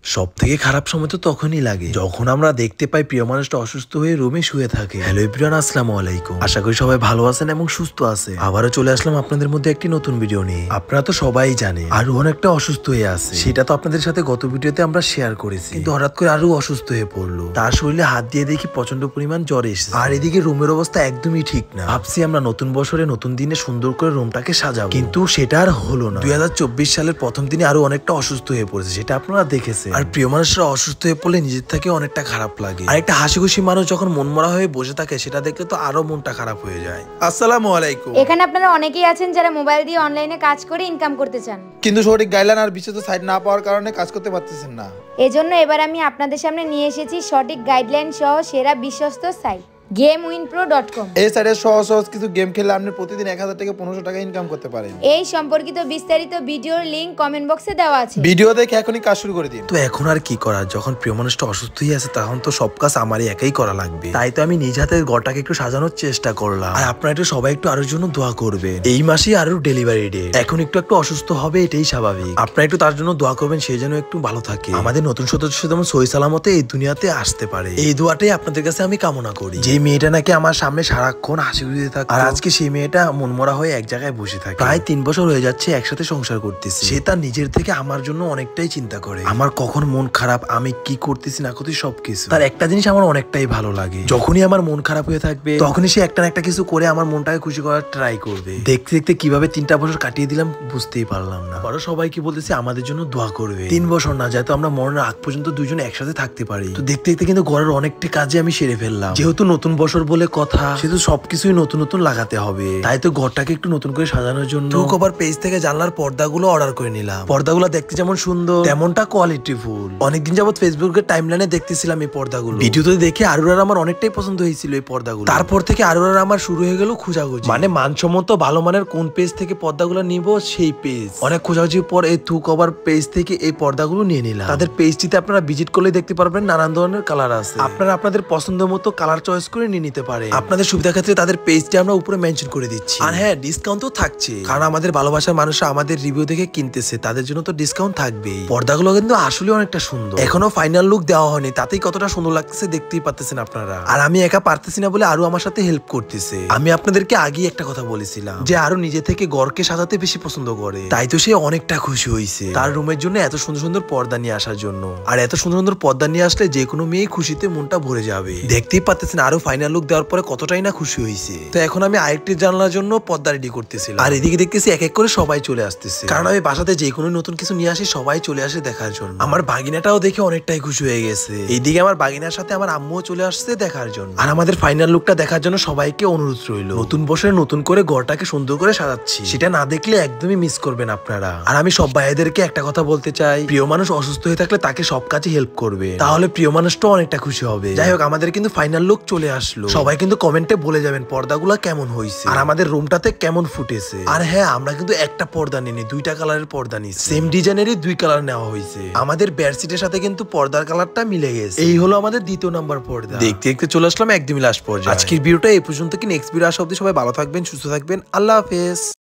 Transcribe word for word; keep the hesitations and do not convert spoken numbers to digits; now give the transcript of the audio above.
সব থেকে খারাপ সময় তো তখনই লাগে যখন আমরা দেখতে পাই প্রিয় মানুষটা অসুস্থ হয়ে রুমে শুয়ে থাকে। হ্যালো এভরিওয়ান, আসসালামু আলাইকুম। আশা করি সবাই ভালো আছেন এবং সুস্থ আছে। আবারও চলে আসলাম আপনাদের মধ্যে একটি নতুন ভিডিও নিয়ে। আপনারা তো সবাই জানেন আরু অনেকটা অসুস্থ হয়ে আছে, সেটা তো আপনাদের সাথে গত ভিডিওতে আমরা শেয়ার করেছি। কিন্তু হঠাৎ করে আরু অসুস্থ হয়ে পড়লো, তার শরীরে হাত দিয়ে দেখি প্রচন্ড পরিমাণ জ্বর এসেছে। আর এদিকে রুমের অবস্থা একদমই ঠিক না। ভাবছি আমরা নতুন বছরে নতুন দিনে সুন্দর করে রুমটাকে সাজাবো, কিন্তু সেটা আর হলো না। দুই হাজার চব্বিশ সালের প্রথম দিনে আরো অনেকটা অসুস্থ হয়ে পড়েছে, সেটা আপনারা দেখেছেন। আর প্রিয় মানুষরা অসুস্থ হয়ে পড়লে নিজের থেকে অনেকটা খারাপ লাগে। আর একটা হাসি খুশি মানুষ যখন মনমরা হয়ে বসে থাকে সেটা দেখলে তো আরো মনটা খারাপ হয়ে যায়। আসসালামু আলাইকুম। এখানে আপনারা অনেকেই আছেন যারা মোবাইল দিয়ে অনলাইনে কাজ করে ইনকাম করতে চান, কিন্তু সঠিক গাইডলাইন আর বিশেষ সাইট না পাওয়ার কারণে কাজ করতে পারতেছেন না। এজন্য এবার আমি আপনাদের সামনে নিয়ে এসেছি সঠিক গাইডলাইন সহ সেরা বিশ্বস্ত site game win pro dot com. এই সাইটে সহজ সহজ কিছু গেম খেলে আপনি প্রতিদিন এক হাজার থেকে পনেরোশো টাকা ইনকাম করতে পারেন। এই সম্পর্কিত বিস্তারিত ভিডিওর লিংক কমেন্ট বক্সে দেওয়া আছে। ভিডিও দেখে এখনই কাজ শুরু করে দিন। তো এখন আর কি করার, যখন প্রিয় মানুষটা অসুস্থ হয়ে আছে তখন তো সব কাজ আমারই একাই করা লাগবে। তাই তো আমি নিজ হাতে ঘরটাকে একটু সাজানোর চেষ্টা করলাম। আর আপনারা একটু সবাই একটু আরোর জন্য দোয়া করবেন। এই মাসে আরোর ডেলিভারি ডে, এখন একটু একটু অসুস্থ হবে, এটাই স্বাভাবিক। আপনারা একটু তার জন্য দোয়া করবেন, সে যেন একটু ভালো থাকে, আমাদের নতুন সদস্য যেমন সহি সালামতে এই দুনিয়াতে আসতে পারে। এই দোয়াটাই আপনাদের কাছে আমি কামনা করি। যে মেয়েটা নাকি আমার সামনে সারাক্ষণ হাসি খুশি থাকে, আর আজকে সেই মেয়েটা মনমরা হয়ে এক জায়গায় বসে থাকে। প্রায় তিন বছর হয়ে যাচ্ছে একসাথে সংসার করতেছি। সে তার নিজের থেকে আমার জন্য অনেকটাই চিন্তা করে, আমার কখন মন খারাপ, আমি কি করতেছি না করতেছি সবকিছু। তার একটা জিনিস আমার অনেকটাই ভালো লাগে, যখনই আমার মন খারাপ হয়ে থাকবে তখনই সে একটা না একটা কিছু করে আমার মনটাকে খুশি করার ট্রাই করবে। দেখতে দেখতে কিভাবে তিনটা বছর কাটিয়ে দিলাম বুঝতেই পারলাম না। আরো সবাইকে বলতেছি আমাদের জন্য দোয়া করবে। তিন বছর না, যাতে আমরা মরণের আগ পর্যন্ত দুইজন একসাথে থাকতে পারি। তো দেখতে দেখতে কিন্তু ঘরের অনেকটা কাজে আমি সেরে ফেললাম। যেহেতু নতুন বছর বলে কথা, সেহেতু সবকিছুই নতুন নতুন লাগাতে হবে। তাই তো ঘরটাকে একটু নতুন করে সাজানোর জন্য টু কভার পেজ থেকে জানলার পর্দাগুলো অর্ডার করে নিলাম। পর্দাগুলো দেখতে যেমন সুন্দর তেমনটা কোয়ালিটি ফুল। অনেকদিন যাবত ফেসবুকের টাইমলাইনে দেখতেছিলাম এই পর্দাগুলো, ভিডিওতে দেখে আরুরার আমার অনেকটাই পছন্দ হয়েছিল এই পর্দাগুলো। তারপর থেকে আরুরার আমার শুরু হয়ে গেল খোঁজাখুঁজি, মানে মানসম্মত ভালো মানের কোন পেজ থেকে পর্দাগুলো নিব সেই পেজ। অনেক খোঁজাখুঁজির পর এই টু কভার পেজ থেকে এই পর্দাগুলো নিয়ে নিলাম। তাদের পেজটিতে আপনারা ভিজিট করলে দেখতে পারবেন নানান ধরনের কালার আছে, আপনারা আপনাদের পছন্দ মতো কালার চয়েস করে নিয়ে নিতে পারেন। আপনাদের সুবিধা ক্ষেত্রে তাদের পেজটি আমরা উপরে মেনশন করে দিচ্ছি। আর হ্যাঁ, ডিসকাউন্ট তো থাকছে, কারণ আমাদের ভালোবাসার মানুষরা আমাদের রিভিউ দেখে কিনতেছে, তাদের জন্য তো ডিসকাউন্ট থাকবেই। পর্দাগুলো কিন্তু আসলে অনেকটা সুন্দর, এখনো ফাইনাল লুক দেওয়া হয়নি, তাতেই কতটা সুন্দর লাগতেছে দেখতেই পাচ্ছেন আপনারা। আর আমি একা পারতেছি না বলে আরো আমার সাথে হেল্প করতেছে। আমি আপনাদেরকে আগে একটা কথা বলেছিলাম যে আরো নিজে থেকে ঘরকে সাজাতে বেশি পছন্দ করে, তাই তো সে অনেকটা খুশি হয়েছে তার রুমের জন্য এত সুন্দর সুন্দর পর্দা নিয়ে আসার জন্য। আর এত সুন্দর সুন্দর পর্দা নিয়ে আসলে যে কোনো মেয়ে খুশিতে মনটা ভরে যাবে। দেখতেই পাচ্ছেন আরো ফাইনাল লুক দেওয়ার পরে কতটাই না খুশি হয়েছে। তো এখন আমি আরেকটি জানলার জন্য পর্দা রেডি করতেছিলাম, আর এদিকে দেখতেছি এক এক করে সবাই চলে আসতেছে, কারণ আমি বাসাতে যে কোনো নতুন কিছু নিয়ে আসি সবাই চলে আসে দেখার জন্য। আমার ভাগিনাটাও দেখে অনেকটাই খুশি হয়ে গেছে। এইদিকে আমার ভাগিনার সাথে আমার আম্মুও চলে আসছে দেখার জন্য। আর আমাদের ফাইনাল লুকটা দেখার জন্য সবাইকে অনুরোধ রইল। নতুন বছরে নতুন করে ঘরটাকে সুন্দর করে সাজাচ্ছি, সেটা না দেখলে একদমই মিস করবেন আপনারা। আর আমি সব ভাইদেরকে একটা কথা বলতে চাই, প্রিয় মানুষ অসুস্থ হয়ে থাকলে তাকে সব কাজে হেল্প করবে, তাহলে প্রিয় মানুষটাও অনেকটা খুশি হবে। যাই হোক, আমাদের কিন্তু ফাইনাল লুক চলে আসলো। সবাই কিন্তু কমেন্টে বলে যাবেন পর্দাগুলো কেমন হয়েছে আর আমাদের রুমটাতে কেমন ফুটেছে। আর হ্যাঁ, আমরা কিন্তু একটা পর্দা নিইনি, দুইটা কালারের পর্দা নিচ্ছি। সেম ডিজাইনেরই দুই কালার নেওয়া হয়েছে। আমাদের বেডশিটের সাথে কিন্তু পর্দার কালারটা মিলে গেছে। এই হলো আমাদের দ্বিতীয় নাম্বার পর্দা। দেখতে দেখতে চলে আসলাম একদমই লাস্ট পর্যায়ে। আজকের ভিডিওটা এই পর্যন্ত, কি নেক্সট ভিডিও আসা অবধি সবাই ভালো থাকবেন, সুস্থ থাকবেন। আল্লাহ হাফেজ।